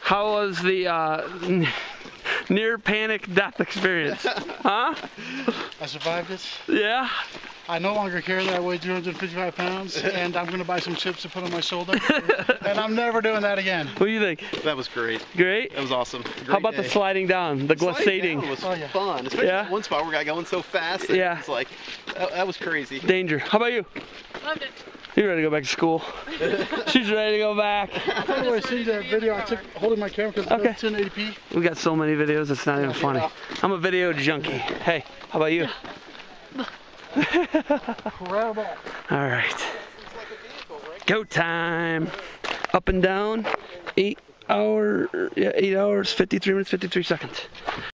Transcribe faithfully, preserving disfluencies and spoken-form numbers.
How was the uh, near panic death experience? Huh? I survived it. Yeah? I no longer care that I weigh two hundred fifty-five pounds, and I'm going to buy some chips to put on my shoulder. And I'm never doing that again. What do you think? That was great. Great? That was awesome. Great How about day. the sliding down, the Sliding glissading? down was Oh, yeah. fun, especially Yeah? that one spot where we got going so fast. That Yeah. It was like, that, that was crazy. Danger. How about you? Loved it. You ready to go back to school? She's ready to go back. By the way, see that video I took holding my camera because Okay. it's ten eighty p? We got so many videos, it's not even funny. I'm a video junkie. Hey, how about you? Right back. All right. Go time. Up and down. Eight hour, yeah, eight hours, fifty-three minutes, fifty-three seconds.